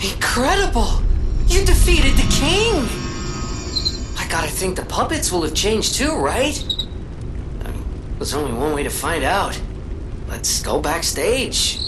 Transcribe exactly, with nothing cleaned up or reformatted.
Incredible! You defeated the king! I gotta think the puppets will have changed too, right? I mean, there's only one way to find out. Let's go backstage.